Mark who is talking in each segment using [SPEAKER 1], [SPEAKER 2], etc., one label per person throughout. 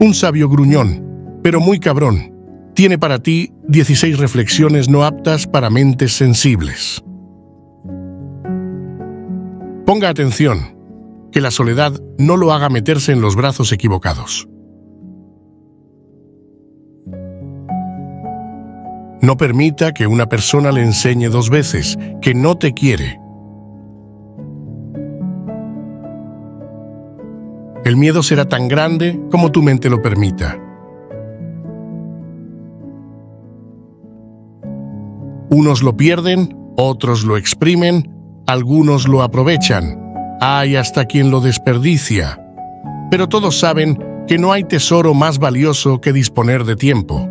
[SPEAKER 1] Un sabio gruñón, pero muy cabrón, tiene para ti 16 reflexiones no aptas para mentes sensibles. Ponga atención, que la soledad no lo haga meterse en los brazos equivocados. No permita que una persona le enseñe 2 veces que no te quiere. El miedo será tan grande como tu mente lo permita. Unos lo pierden, otros lo exprimen, algunos lo aprovechan. Hay hasta quien lo desperdicia. Pero todos saben que no hay tesoro más valioso que disponer de tiempo.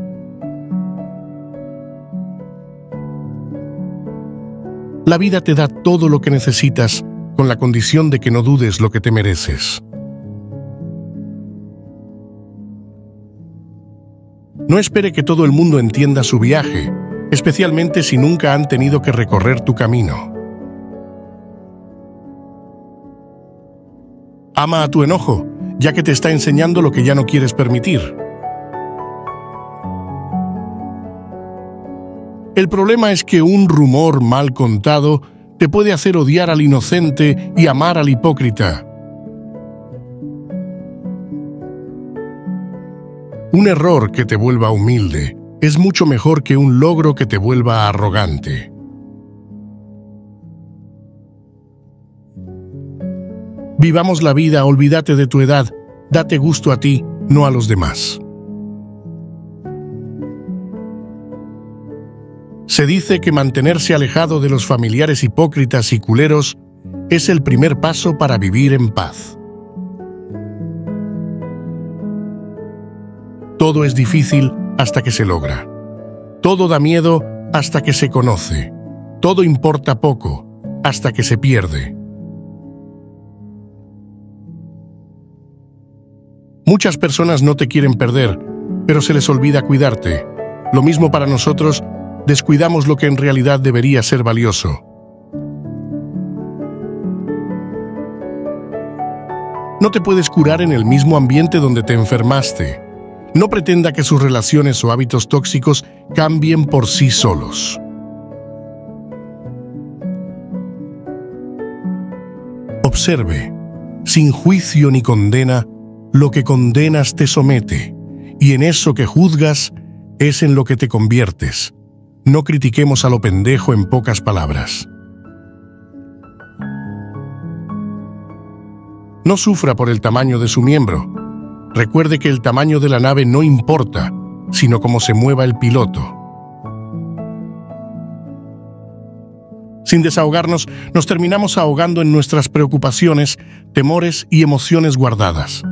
[SPEAKER 1] La vida te da todo lo que necesitas con la condición de que no dudes lo que te mereces. No espere que todo el mundo entienda su viaje, especialmente si nunca han tenido que recorrer tu camino. Ama a tu enojo, ya que te está enseñando lo que ya no quieres permitir. El problema es que un rumor mal contado te puede hacer odiar al inocente y amar al hipócrita. Un error que te vuelva humilde es mucho mejor que un logro que te vuelva arrogante. Vivamos la vida, olvídate de tu edad, date gusto a ti, no a los demás. Se dice que mantenerse alejado de los familiares hipócritas y culeros es el primer paso para vivir en paz. Todo es difícil hasta que se logra. Todo da miedo hasta que se conoce. Todo importa poco hasta que se pierde. Muchas personas no te quieren perder, pero se les olvida cuidarte. Lo mismo para nosotros, descuidamos lo que en realidad debería ser valioso. No te puedes curar en el mismo ambiente donde te enfermaste. No pretenda que sus relaciones o hábitos tóxicos cambien por sí solos. Observe, sin juicio ni condena, lo que condenas te somete, y en eso que juzgas es en lo que te conviertes. No critiquemos a lo pendejo en pocas palabras. No sufra por el tamaño de su miembro. Recuerde que el tamaño de la nave no importa, sino cómo se mueva el piloto. Sin desahogarnos, nos terminamos ahogando en nuestras preocupaciones, temores y emociones guardadas.